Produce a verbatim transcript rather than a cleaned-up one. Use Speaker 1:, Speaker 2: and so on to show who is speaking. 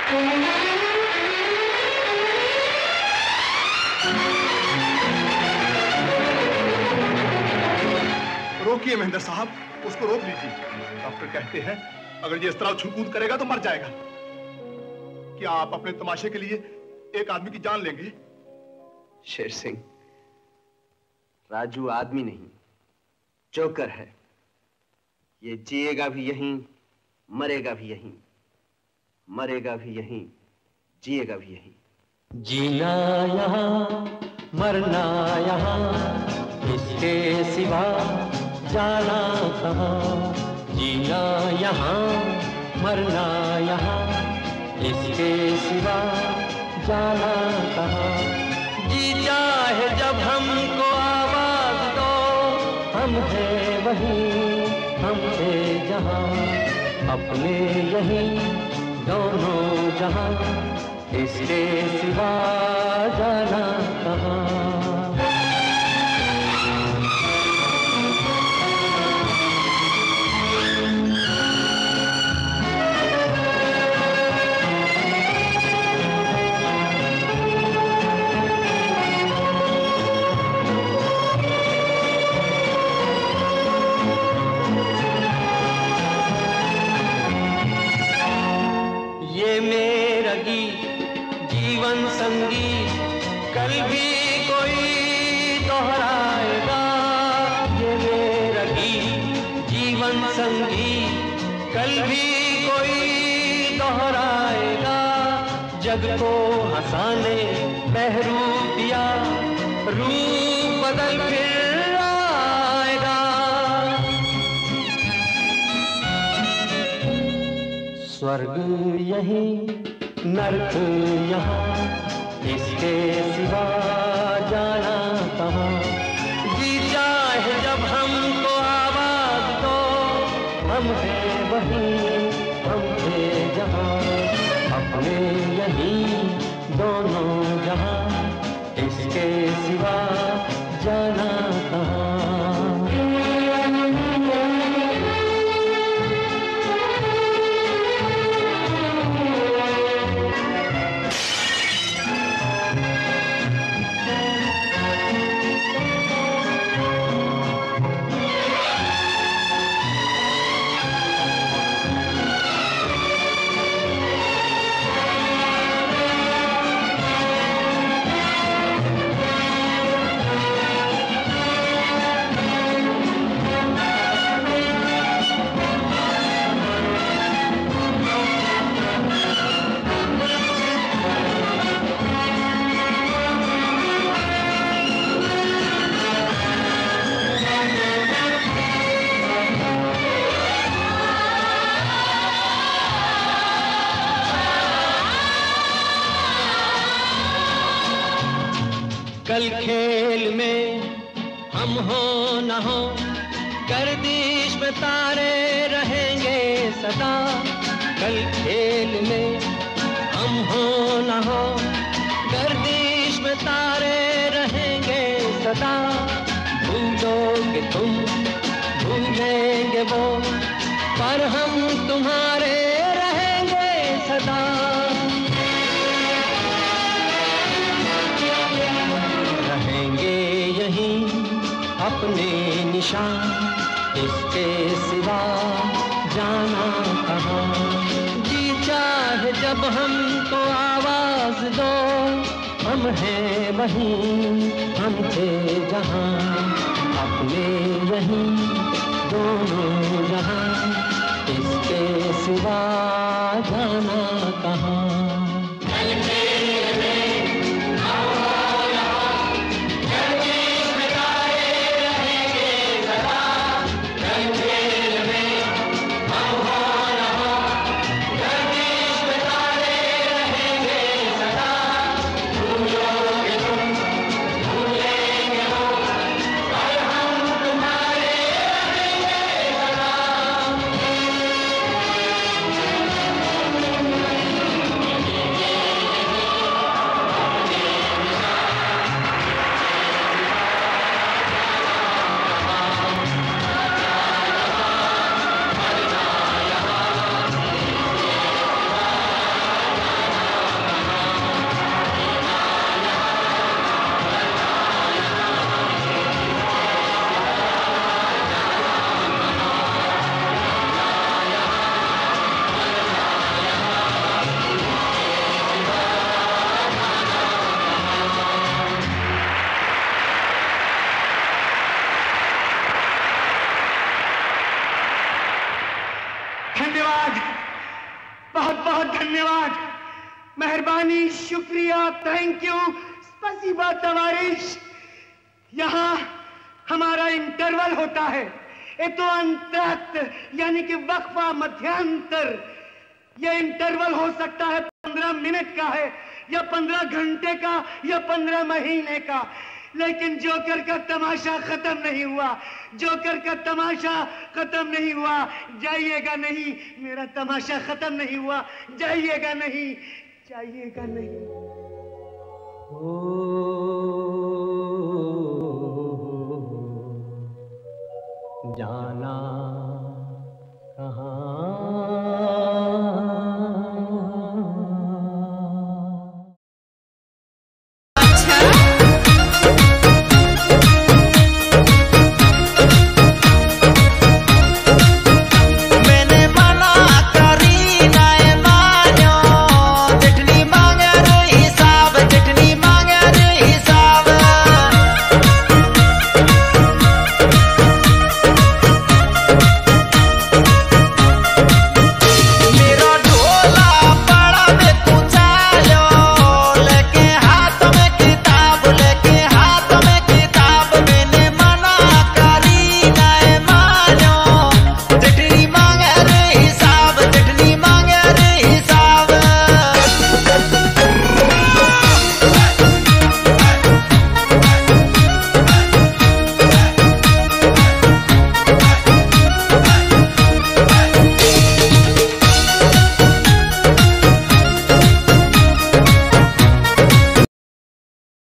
Speaker 1: रोकिए महेंद्र साहब, उसको रोक लीजिए। डॉक्टर कहते हैं अगर ये इस तरह उछल-कूद करेगा तो मर जाएगा। क्या आप अपने तमाशे के लिए एक आदमी की जान लेंगे?
Speaker 2: शेर सिंह, राजू आदमी नहीं, जोकर है। ये जिएगा भी यहीं, मरेगा भी यहीं, मरेगा भी यहीं, जिएगा भी यहीं।
Speaker 3: जीना यहाँ, मरना यहाँ, इसके सिवा जाना कहाँ। जीना यहाँ, मरना यहाँ, इसके सिवा जाना कहाँ। जी चाहे जब हमको आवाज दो, हम हैं वहीं, हम थे जहाँ, अपने यहीं दोनों जहाँ, इसके सिवा जाना कहाँ। ये मेरा गीत जीवन संगीत कल भी कोई दोहराएगा। ये मेरा गीत जीवन संगीत कल भी कोई दोहराएगा। जग को हंसाने बहरूपिया रूप बदल फिर आएगा। स्वर्ग यहीं, नरक यहाँ, इसके सिवा जाना कहाँ। जी चाहे जब हमको आवाज दो, हम हैं वहीं, हम थे जहाँ, अपने यहीं दोनों जहाँ, इसके सिवा जाना कहाँ। कल खेल में हम हो न हो, गर्दिश में तारे रहेंगे सदा। कल खेल में हम हो न हो, गर्दिश में तारे रहेंगे सदा। भूलोगे तुम, भूलेंगे वो, पर हम तुम्हारे रहेंगे सदा। अपने निशान, इसके सिवा जाना कहाँ। जी चाहे जब हमको आवाज दो, हम हैं वहीं, हम थे जहाँ, अपने यहीं दोनों जहाँ, इसके सिवा जाना कहाँ।
Speaker 4: धन्यवाद, मेहरबानी, शुक्रिया, थैंक यू, स्पसीबा तवारिश। यहाँ हमारा इंटरवल होता है, ये तो अंतरक्त यानी कि वक्फा, मध्यांतर। ये इंटरवल हो सकता है पंद्रह मिनट का है या पंद्रह घंटे का या पंद्रह महीने का, लेकिन जोकर का तमाशा खत्म नहीं हुआ। जोकर का तमाशा खत्म नहीं हुआ। जाइएगा नहीं, मेरा तमाशा खत्म नहीं हुआ। जाइएगा नहीं, जाइएगा नहीं।
Speaker 3: ओ जाना